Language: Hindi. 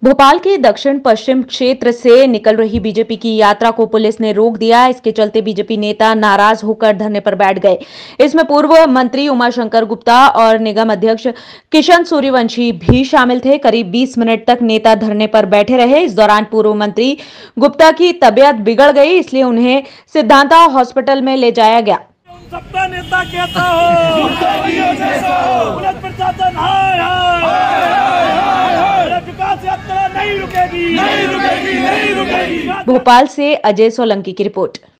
भोपाल के दक्षिण पश्चिम क्षेत्र से निकल रही बीजेपी की यात्रा को पुलिस ने रोक दिया। इसके चलते बीजेपी नेता नाराज होकर धरने पर बैठ गए। इसमें पूर्व मंत्री उमाशंकर गुप्ता और निगम अध्यक्ष किशन सूर्यवंशी भी शामिल थे। करीब 20 मिनट तक नेता धरने पर बैठे रहे। इस दौरान पूर्व मंत्री गुप्ता की तबियत बिगड़ गई, इसलिए उन्हें सिद्धांता हॉस्पिटल में ले जाया गया। सबका नेता कहता हो पुलिस प्रशासन हाय हाय, विकास यात्रा नहीं रुकेगी, नहीं रुकेगी, नहीं रुकेगी। भोपाल से अजय सोलंकी की रिपोर्ट।